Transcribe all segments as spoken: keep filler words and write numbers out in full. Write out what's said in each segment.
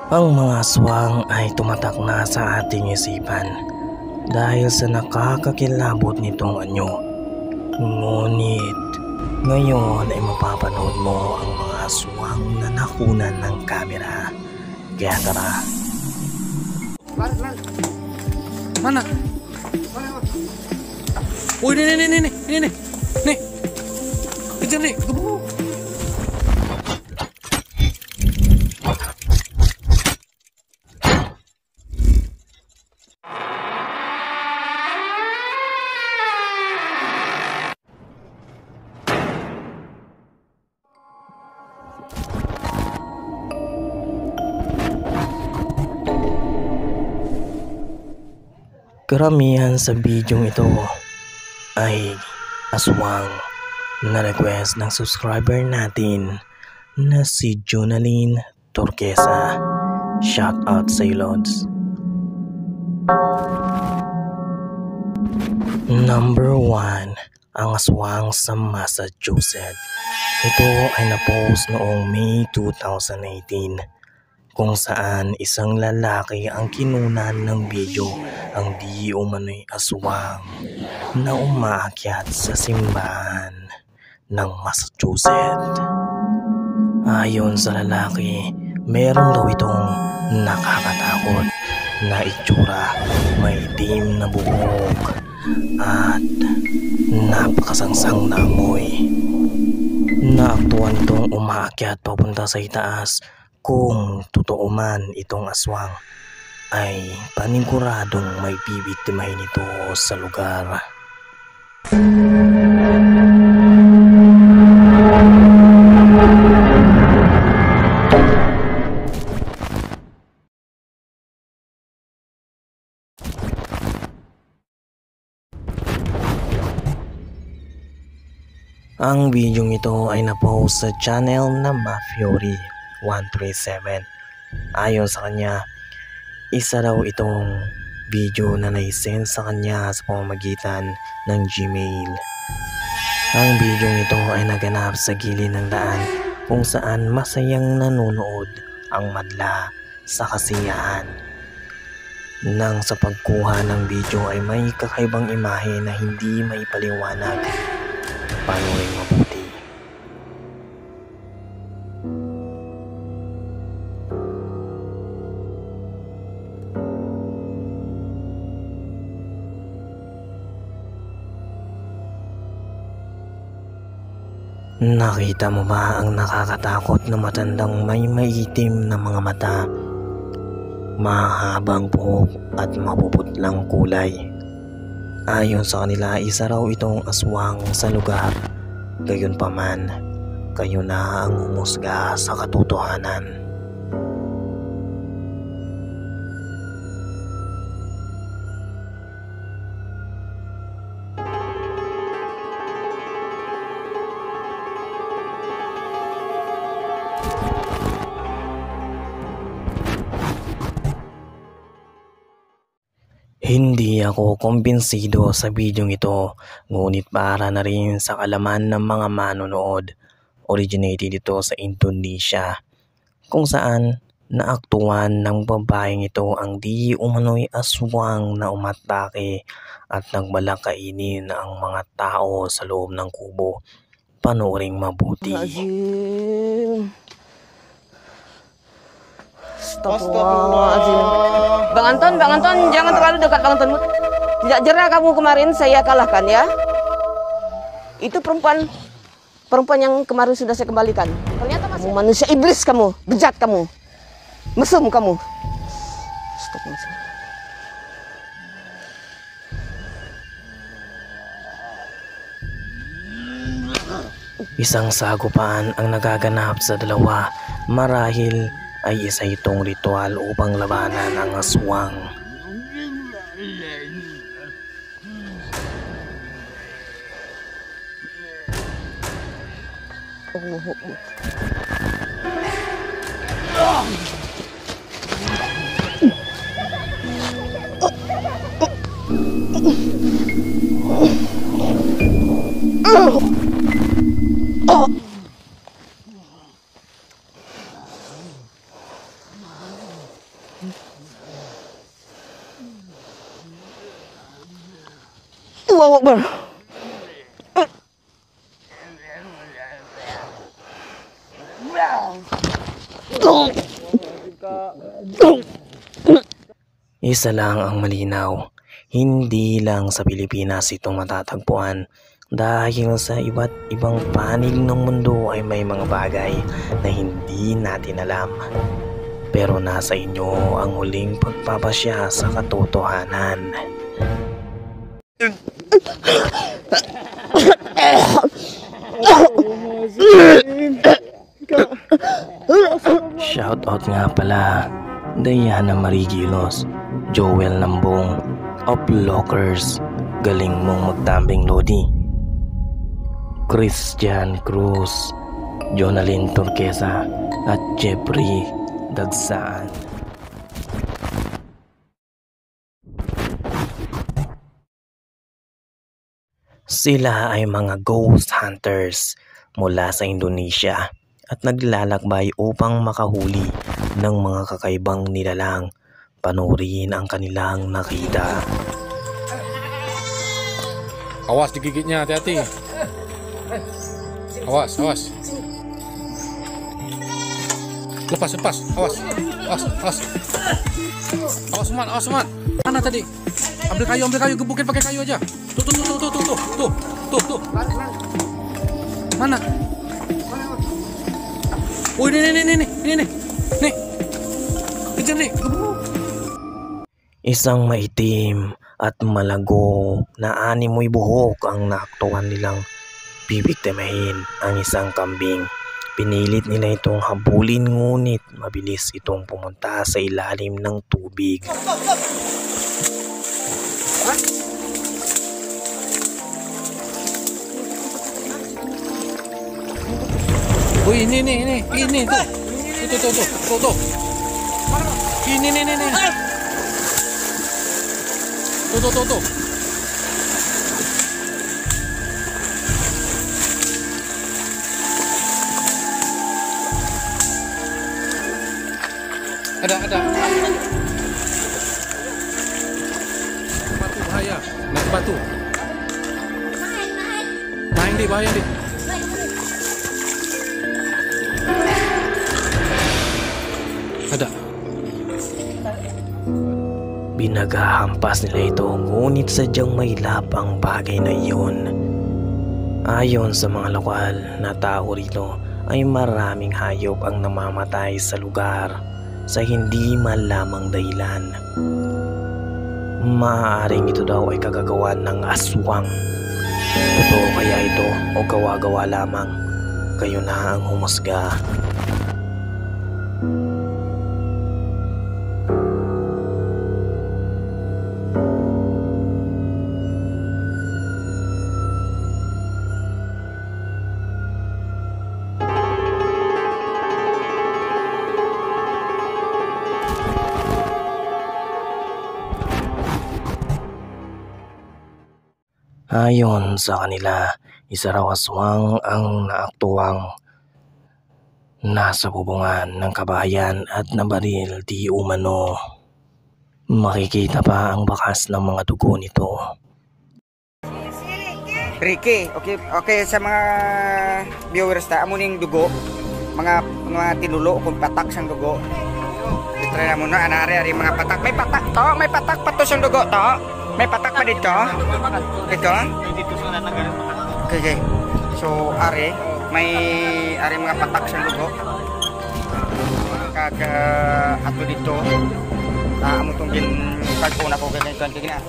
Ang mga aswang ay tumatak na sa ating isipan dahil sa nakakakilabot nitong anyo. Ngunit ngayon ay mapapanood mo ang mga aswang na nakunan ng kamera. Kaya tara. Mana? Uy, ini, ini, ini, ini, ini, nih, kejar nih, gebuk. Karamihan sa bidyong ito ay aswang na request ng subscriber natin na si Jonaline Turquesa. Shout out sa Lods. Number one, ang aswang sa Massachusetts. Ito ay na-post noong May two thousand eighteen kung saan isang lalaki ang kinunan ng video ang di umano'y aswang na umaakyat sa simbahan ng Massachusetts. Ayon sa lalaki, meron daw itong nakakatakot na itsura, may itim na buhok at napakasangsang na amoy. Naaktuan itong umaakyat papunta sa itaas. Kung totoo man itong aswang, ay paniguradong may bibiktimahin ito sa lugar. Ang bidyong ito ay na-post sa channel na Mafiori one three seven. Ayon sa kanya, isa raw itong video na naisend sa kanya sa pamamagitan ng Gmail. Ang video ito ay naganap sa gilid ng daan kung saan masayang nanonood ang madla sa kasiyahan. Nang sa pagkuha ng video ay may kakaibang imahe na hindi maipaliwanag. Panoorin mabuti. Nakita mo ba ang nakakatakot na matandang may maitim na mga mata, mahabang buhok at mapuputlang kulay? Ayon sa kanila, isa raw itong aswang sa lugar. Gayunpaman, kayo na ang humusga sa katotohanan. Hindi ako kumbinsido sa bidyong ito, ngunit para na rin sa kalaman ng mga manonood. Originated ito sa Indonesia, kung saan naaktuhan ng babaeng ito ang di umano'y aswang na umatake at nagbalak kainin ang mga tao sa loob ng kubo. Panooring mabuti. Astagfirullahaladzim. Bang Anton, Bang Anton, jangan terlalu dekat Bang Anton. Tidak jerah kamu kemarin saya kalahkan ya. Itu perempuan perempuan yang kemarin sudah saya kembalikan. Ternyata masih kamu manusia iblis kamu, bejat kamu, mesum kamu. Astagfirullahaladzim. Isang sagupaan ang nagaganap sa dalawa, marahil ay isa itong ritual upang labanan ang aswang. Allahu Akbar. Isa lang ang malinaw, hindi lang sa Pilipinas ito matatagpuan dahil sa iba't ibang panig ng mundo ay may mga bagay na hindi natin alam. Pero nasa inyo ang huling pagpapasya sa katotohanan. Shoutout nga pala Diana Marigilos, Joel Nambong, Uplockers, galing mong magtambing Lodi, Christian Cruz, Jonalyn Turquesa at Jeffrey Dagsaan. Sila ay mga ghost hunters mula sa Indonesia at naglalakbay upang makahuli ng mga kakaibang nilalang. Panoorin ang kanilang nakita. Awas digigitnya, hati-hati. Awas, awas. Lepas, lepas. Awas. Awas, awas. Awas, Suman, awas, Suman. Mana tadi? Ambil kayu, ambil kayu, gebukin pakai kayu aja. Tuh, tuh, tuh, tuh, tuh, tuh, tuh, tuh, tuh. Mana? Oh, ini, ini, ini, ini, ini, nih. Nih. Kejar nih. Isang maitim at malago na animoy buhok ang naaktuhan nilang bibiktimahin ang isang kambing. Pinilit nila itong habulin ngunit mabilis itong pumunta sa ilalim ng tubig. Uy, ini, ini, ini, ini, tuh. Tuh, tuh, tuh, tuh, tuh. Ini, ini, ini, ini. Tuh, tuh, tuh, tuh. Ada, ada. Batu bahaya. Naik batu. Main deh, bahaya deh. Ada. Binagahampas nila ito ngunit sadyang may lapang bagay na iyon. Ayon sa mga lokal na tao rito ay maraming hayop ang namamatay sa lugar sa hindi malamang dahilan. Maaaring ito daw ay kagagawan ng aswang. Totoo kaya ito o gawa-gawa lamang? Kayo na ang humusga. Ayon sa kanila, isa raw aswang ang naaktuwang nasa bubungan ng kabahayan at nabaril di umano. Makikita pa ang bakas ng mga dugo nito. Ricky, okay, okay sa mga viewers ta, amo ning dugo, mga mga tinulo kung patak sang dugo. Try na mo na anari ari mga patak, may patak to, may patak pa to sang dugo to. May patak pa dito. Dito. Okay, okay. So ari, may ari mga patak sang dugo. Kag uh, ato dito. Ta amo tong gin pag-una ko ganito kagina.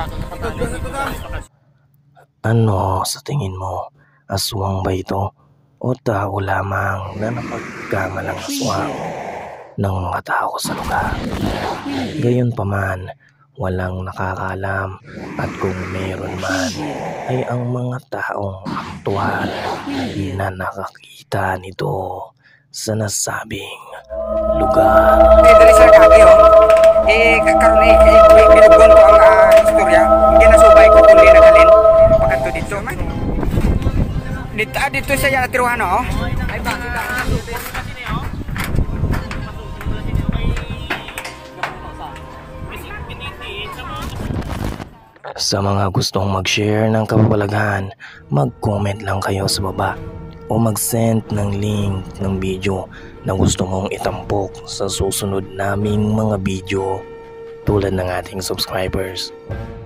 Ano sa tingin mo? Aswang ba ito? O tao lamang na napagkamalang aswang ng mga tao sa lugar? Gayon pa man, walang nakakaalam at kung meron man ay ang mga taong aktual na nakakita nito sa nasabing lugar. Eh, dali sa kagi oh. Eh, karon eh, eh binugon ko ang uh, istorya. Hindi nasubay ko kundi nagalin. Pagkanto dito man. Dito, ah, dito siya natiruhan oh. Ay, bakit ka? Sa mga gustong mag-share ng kababalaghan, mag-comment lang kayo sa baba o mag-send ng link ng video na gusto mong itampok sa susunod naming mga video tulad ng ating subscribers.